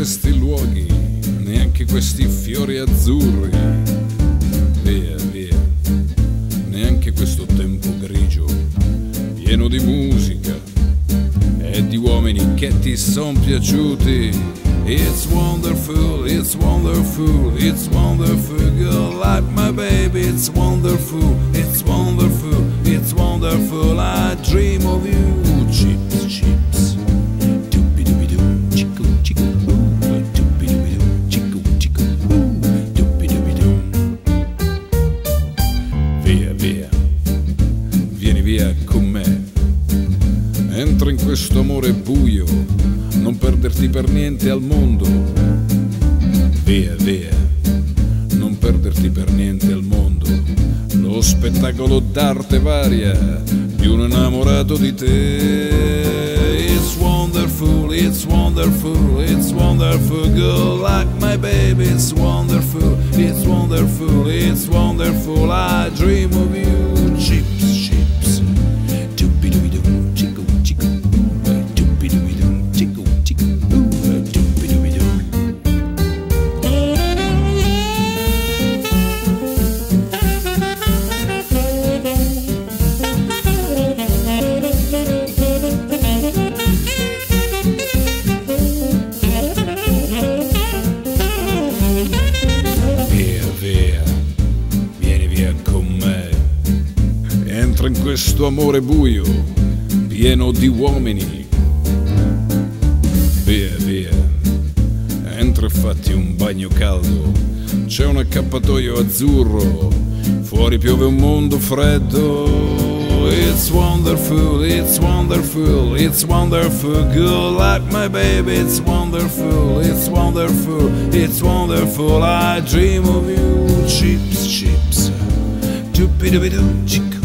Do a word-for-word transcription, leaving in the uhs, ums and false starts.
questi luoghi, neanche questi fiori azzurri. Via, via, neanche questo tempo grigio, pieno di musica e di uomini che ti son piaciuti. It's wonderful, it's wonderful, it's wonderful, girl like my baby. It's wonderful, it's wonderful, it's wonderful, I dream of you. Chips, chips, doobie-doobie-doo, chico, chico, ooh, doobie-doobie-doo, chico, chico, ooh, doobie-doobie-doo. Via, via, vieni via con me, entra in questo amore buio, non perderti per niente al mondo. Via, via, non perderti per niente al mondo. Lo spettacolo d'arte varia di un innamorato di te. It's wonderful, it's wonderful, it's wonderful, girl like my baby. It's wonderful, it's wonderful, it's wonderful, I dream of you. Chips, chips, doobie-doobie-doo, chico, chico, ooh, doobie-doobie-doo, chico, chico, ooh, doobie-doobie-doo. Via, via, vieni via con me, entra in questo amore buio, pieno di uomini. Via, via, entra e fatti un bagno caldo, c'è un accappatoio azzurro, fuori piove un mondo freddo. It's wonderful, it's wonderful, it's wonderful, girl like my baby. It's wonderful, it's wonderful, it's wonderful, I dream of you. Chips, chips, doobie-doobie-doo, chico.